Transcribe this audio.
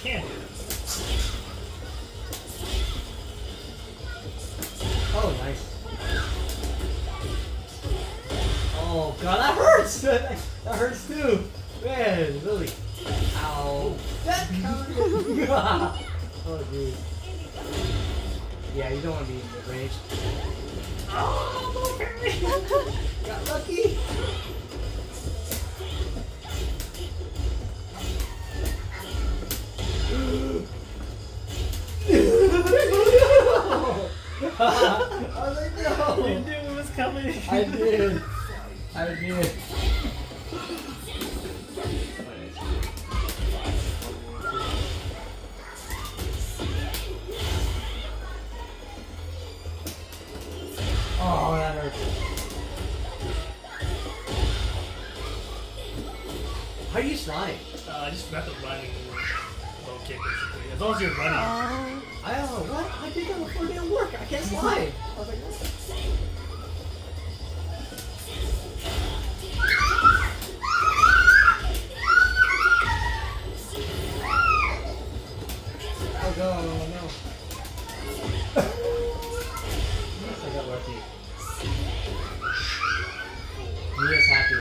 can do Oh, nice. Oh god, that hurts! That hurts too! Man, really. Ow. That counted! Oh, dude. Yeah, you don't want to be in the range. Oh, okay! Got lucky! I was like, no! You knew it was coming! I did! I did! Oh, that hurts. How do you slide? Just got the running low kick basically. As long as you're running. I don't know what? I did that before it didn't work. I can't slide. I was like, what?